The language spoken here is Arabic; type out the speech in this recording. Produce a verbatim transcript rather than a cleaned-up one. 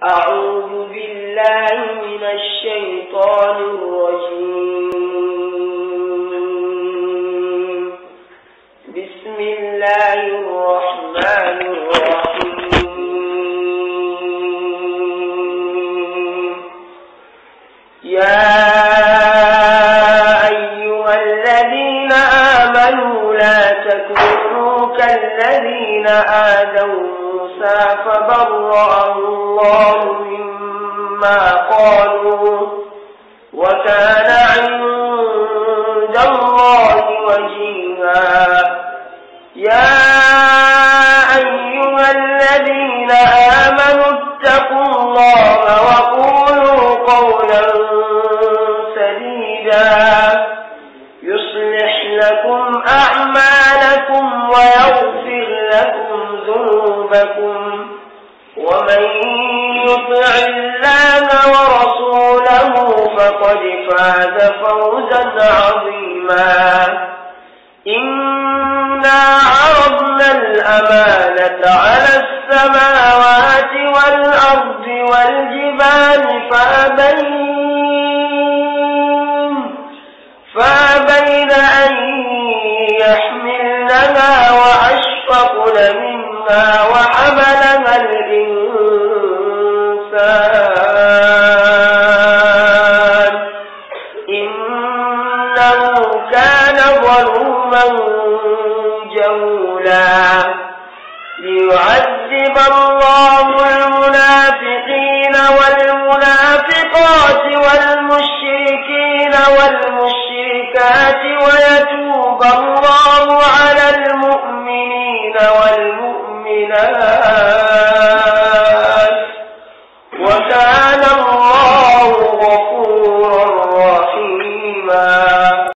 أعوذ بالله من الشيطان الرجيم. بسم الله الرحمن الرحيم. يا أيها الذين آمنوا لا تكونوا كالذين آذوا موسى فبرأه الله مما قالوا وكان عند الله وجيها. يا أيها الذين آمنوا اتقوا الله وقولوا قولا سديدا يصلح لكم أعمالكم ويغفر لكم ذنوبكم ومن يطع الله ورسوله فقد فاز فوزا عظيما. إنا عرضنا الأمانة على السماوات والأرض والجبال فأبين فأبين أن يحملنها وأشفقن منها وحملها الإنسان إنه كان ظلوما جهولا. ليعذب الله المنافقين والمنافقات والمشركين والمشركات ويتوب الله على المؤمنين والمؤمنات وكان